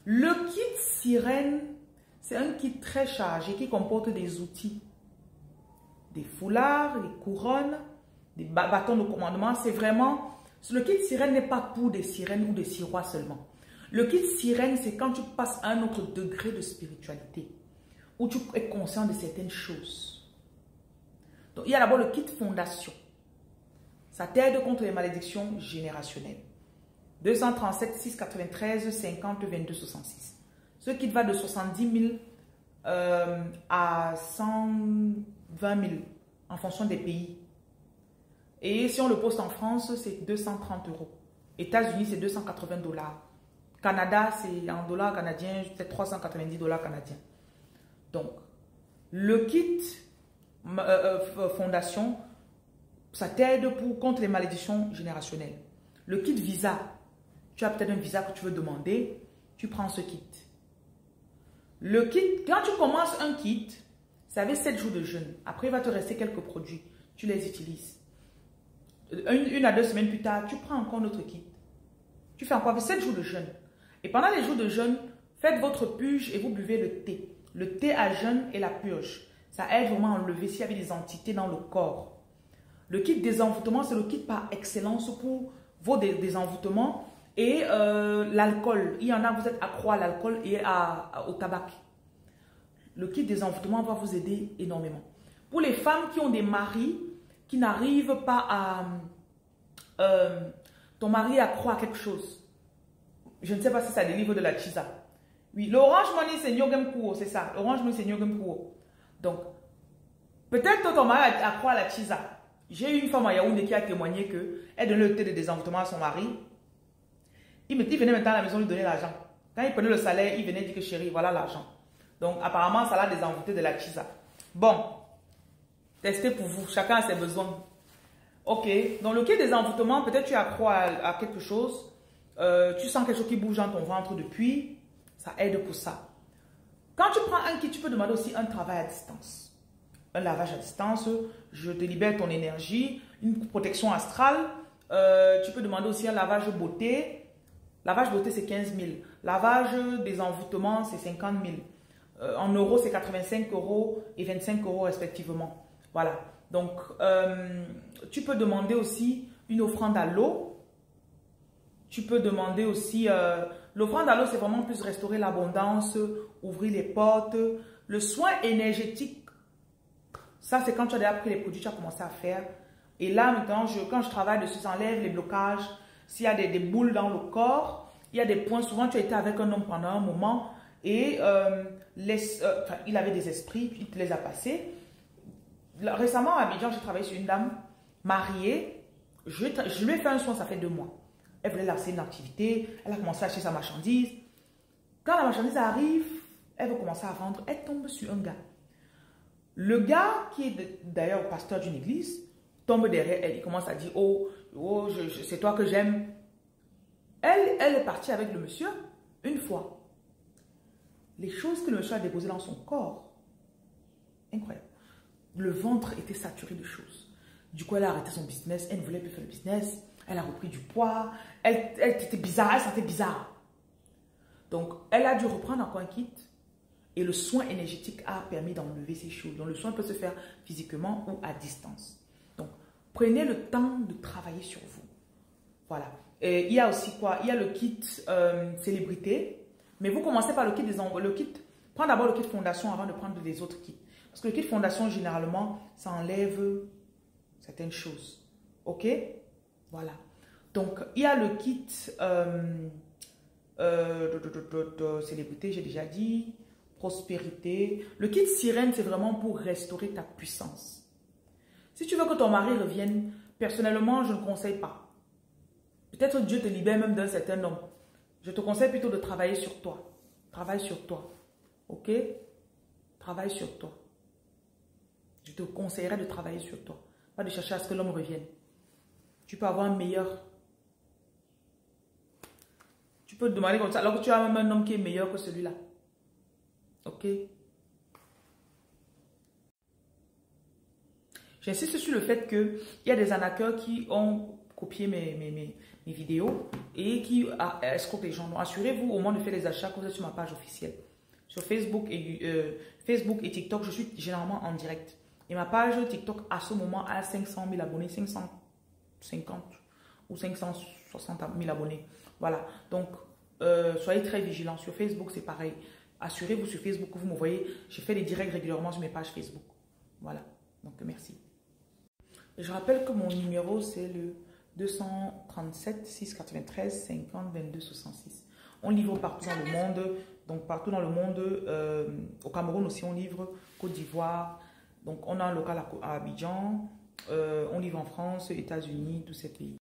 Le kit sirène, c'est un kit très chargé qui comporte des outils. Des foulards, des couronnes, des bâtons de commandement. C'est vraiment... Le kit sirène n'est pas pour des sirènes ou des sirois seulement. Le kit sirène, c'est quand tu passes à un autre degré de spiritualité, où tu es conscient de certaines choses. Donc, il y a d'abord le kit fondation. Ça t'aide contre les malédictions générationnelles. 237 693 50 22 66. Ce kit va de 70 000 à 120 000 en fonction des pays. Et si on le poste en France, c'est 230 €. États-Unis, c'est 280 $. Canada, c'est en dollars canadiens, c'est 390 $ canadiens. Donc, le kit fondation, ça t'aide contre les malédictions générationnelles. Le kit visa, tu as peut-être un visa que tu veux demander, tu prends ce kit. Le kit, quand tu commences un kit, ça fait 7 jours de jeûne. Après, il va te rester quelques produits. Tu les utilises. Une à 2 semaines plus tard, tu prends encore notre kit. Tu fais encore 7 jours de jeûne. Et pendant les jours de jeûne, faites votre purge et vous buvez le thé. Le thé à jeûne et la purge. Ça aide vraiment à enlever s'il y avait des entités dans le corps. Le kit désenvoûtement, c'est le kit par excellence pour vos désenvoûtements et l'alcool. Il y en a, vous êtes accro à l'alcool et au tabac. Le kit désenvoûtement va vous aider énormément. Pour les femmes qui ont des maris qui n'arrivent pas à... ton mari est accro à quelque chose. Je ne sais pas si ça délivre de la chisa. Oui, l'orange money c'est Nyogem Kuo, c'est ça. L'orange money c'est Nyogem Kuo. Donc, peut-être que ton mari est accro à la chisa. J'ai eu une femme à Yaoundé qui a témoigné qu'elle donnait le thé de désenvoûtement à son mari. Il venait maintenant à la maison lui donner l'argent. Quand il prenait le salaire, il venait dire que chérie, voilà l'argent. Donc, apparemment, ça l'a désenvoûté de la chisa. Bon, testez pour vous. Chacun a ses besoins. Ok, donc le kit désenvoûtement, peut-être tu es accro à quelque chose. Tu sens quelque chose qui bouge dans ton ventre depuis. Ça aide pour ça. Quand tu prends un kit, tu peux demander aussi un travail à distance. Un lavage à distance, je te libère ton énergie, une protection astrale. Tu peux demander aussi un lavage beauté. Lavage beauté, c'est 15 000. Lavage désenvoûtement, c'est 50 000. En euros, c'est 85 € et 25 € respectivement. Voilà. Donc, tu peux demander aussi une offrande à l'eau. Tu peux demander aussi... l'offrande à l'eau, c'est vraiment plus restaurer l'abondance, ouvrir les portes. Le soin énergétique, ça, c'est quand tu as déjà pris les produits, tu as commencé à faire. Et là, maintenant, quand je travaille dessus, j'enlève les blocages. S'il y a des boules dans le corps, il y a des points. Souvent, tu as été avec un homme pendant un moment et il avait des esprits, il te les a passés. Récemment, à Abidjan, j'ai travaillé sur une dame mariée. Je lui ai fait un soin, ça fait 2 mois. Elle voulait lancer une activité, elle a commencé à acheter sa marchandise. Quand la marchandise arrive, elle veut commencer à vendre, elle tombe sur un gars. Le gars, qui est d'ailleurs pasteur d'une église, tombe derrière elle, il commence à dire « Oh, c'est toi que j'aime ». Elle est partie avec le monsieur une fois. Les choses que le monsieur a déposées dans son corps, incroyable. Le ventre était saturé de choses. Du coup, elle a arrêté son business, elle ne voulait plus faire le business. Elle a repris du poids. Elle était bizarre, elle sentait bizarre. Donc, elle a dû reprendre encore un kit. Et le soin énergétique a permis d'enlever ces choses. Donc, le soin peut se faire physiquement ou à distance. Donc, prenez le temps de travailler sur vous. Voilà. Et il y a aussi quoi? Il y a le kit célébrité. Mais vous commencez par le kit Prends d'abord le kit fondation avant de prendre les autres kits. Parce que le kit fondation, généralement, ça enlève certaines choses. OK? Voilà. Donc, il y a le kit célébrité, j'ai déjà dit, prospérité. Le kit sirène, c'est vraiment pour restaurer ta puissance. Si tu veux que ton mari revienne, personnellement, je ne conseille pas. Peut-être Dieu te libère même d'un certain homme. Je te conseille plutôt de travailler sur toi. Travaille sur toi. OK? Travaille sur toi. Je te conseillerais de travailler sur toi. Pas de chercher à ce que l'homme revienne. Tu peux avoir un meilleur. Tu peux te demander comme ça, alors que tu as même un homme qui est meilleur que celui-là. Ok? J'insiste sur le fait qu'il y a des arnaqueurs qui ont copié mes mes vidéos et qui escroquent les gens. Donc, assurez-vous au moins de faire les achats quand vous êtes sur ma page officielle. Sur Facebook et TikTok, je suis généralement en direct. Et ma page TikTok, à ce moment, a 500 000 abonnés, 550 ou 560 000 abonnés. Voilà. Donc, soyez très vigilants. Sur Facebook, c'est pareil. Assurez-vous sur Facebook que vous me voyez. Je fais des directs régulièrement sur mes pages Facebook. Voilà. Donc, merci. Je rappelle que mon numéro, c'est le 237 693 50 22 66. On livre partout dans le monde. Donc, partout dans le monde. Au Cameroun aussi, on livre. Côte d'Ivoire. Donc, on a un local à Abidjan. On livre en France, États-Unis, tous ces pays.